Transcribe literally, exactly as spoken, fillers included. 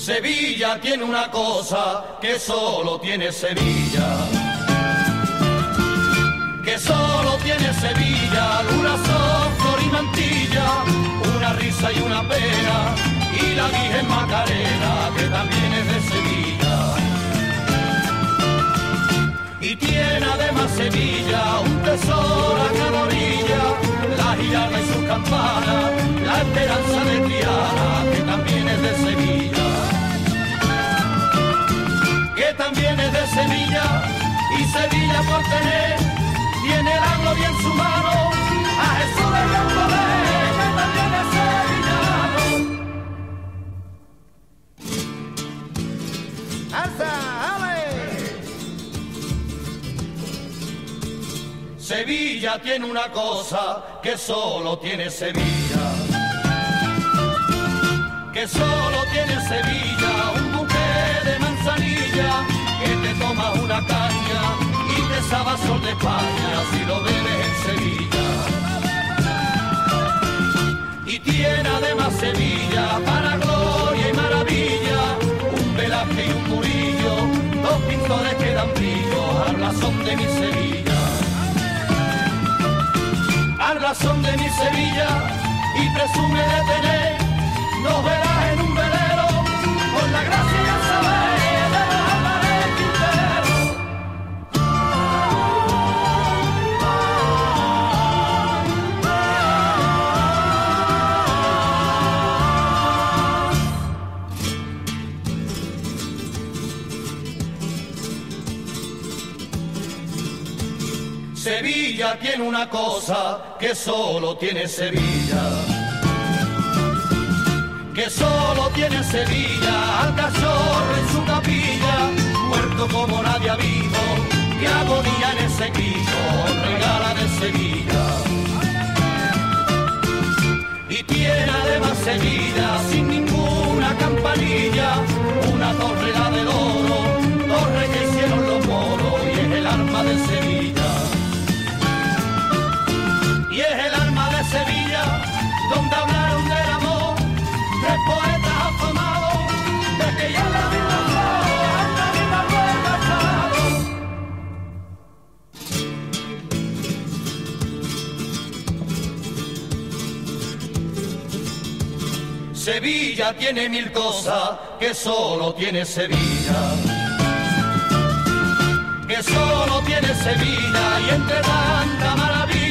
Sevilla tiene una cosa que solo tiene Sevilla, que solo tiene Sevilla, luna, sol, flor y mantilla, una risa y una pena, y la Virgen Macarena, que también es de Sevilla. Y tiene además Sevilla un tesoro a cada orilla, la giralda y sus campanas, la esperanza de Triana, que también es de Sevilla. Que también es de Sevilla, y Sevilla por tener, tiene la gloria en su mano, a Jesús de Gran Poder, que también es sevillano. ¡Alza, ale! Sevilla tiene una cosa que solo tiene Sevilla, que solo tiene Sevilla, un buque de manzanilla, que te tomas una caña y te sabe a sol de España si lo bebes en Sevilla. Y tiene además Sevilla para gloria y maravilla, un Velázquez y un Murillo, dos pintores que dan brillo al blasón de mi Sevilla, al blasón de mi Sevilla, y presume de tener dos velas en un velero, con la gracia y el saber de los Álvarez Quintero. Sevilla tiene una cosa que solo tiene Sevilla, que solo tiene Sevilla, al cachorro en su capilla, muerto como nadie ha visto, que agonía en ese grito, regala de Sevilla. Y tiene además Sevilla, sin ninguna campanilla, una torre la del oro, torre que hicieron los moros, y es el alma de Sevilla. Y es el alma de Sevilla, donde hablaron del amor tres poetas afamados, de que ya la vida anda viva el pasado. Sevilla tiene mil cosas que solo tiene Sevilla, que solo tiene Sevilla, y entre tanta maravilla